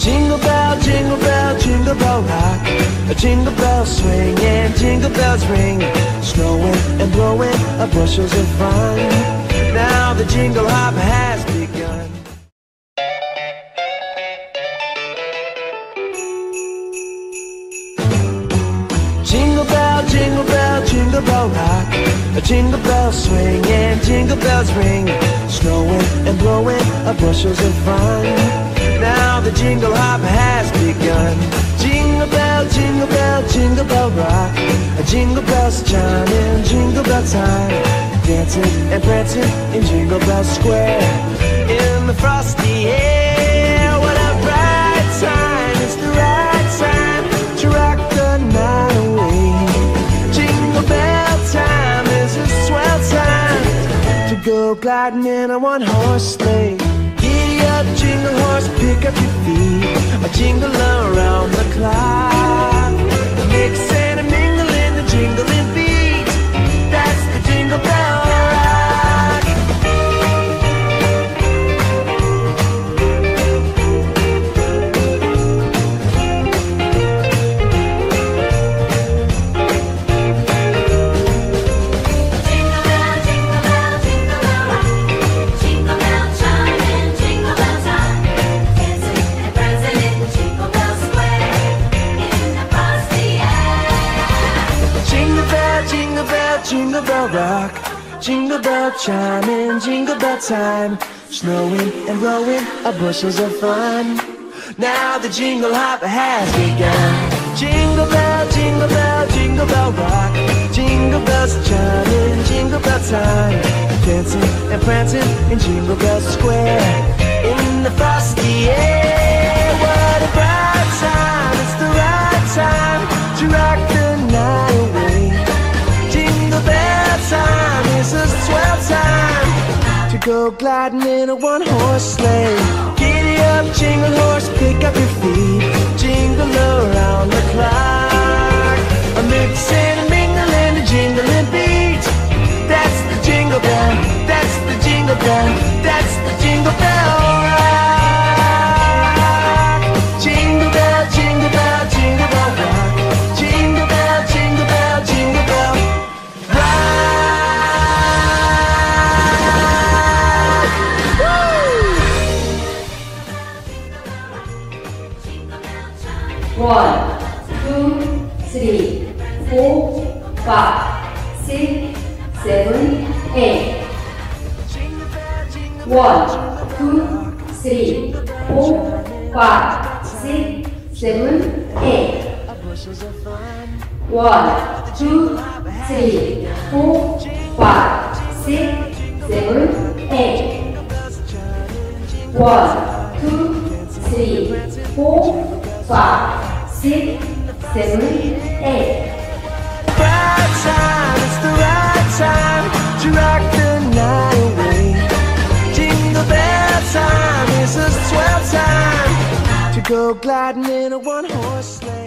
jingle bell, jingle bell rock. A jingle bell swing and jingle bells ring. Snowing and blowing bushels of fun. Now the jingle hop has begun. Jingle bell, jingle bell rock. A jingle bell swing and jingle bells ring. Snowing and blowing bushels of fun. Now the jingle hop has begun. Jingle bell, jingle bell rock. Jingle bells chiming, jingle bell time. Dancing and prancing in Jingle Bell Square. In the frosty air, what a bright time. It's the right time to rock the night away. Jingle bell time is a swell time to go gliding in a one-horse sleigh. Giddy up, jingle horse, pick up your feet. A jingle around the clock. Mix and a mingle in the jingling beat. That's the Jingle Bell Rock. Jingle bell, jingle bell, jingle bell rock. Jingle bell chiming, jingle bell time. Dancing and prancing in Jingle Bell Square. In the frosty air. Jingle bell, jingle bell rock. Jingle bell chiming, jingle bell time. Snowing and blowing bushels of fun. Now the jingle hop has begun. Jingle bell, jingle bell rock. Jingle bells chiming, jingle bell time. Dancing and prancing in Jingle Bell Square. In the frosty air, what a bright time. It's the right time to rock the night away. Jingle bell time is a swell time to go gliding in a one-horse sleigh. Giddy up, jingle horse, pick up your feet. Jingle around the clock. A mix and a mingle and a jingling beat. That's the jingle bell, that's the jingle bell, that's the Jingle Bell Rock. Jingle bell, jingle bell, jingle bell rock. Jingle bell, jingle bell, jingle bell rock. Woo! 1, 2, 3, 4, 5, 6, 7, 8. 1, 2, 3, 4, 5, 6, 7, 8. 1, 2, 3, 4, 5, 6, 7, 8. 1, 2, 3, 4, 5, 6, 7, 8. Right time, it's the right time to rock the night away. Jingle bell time is a swell time to go gliding in a one-horse sleigh.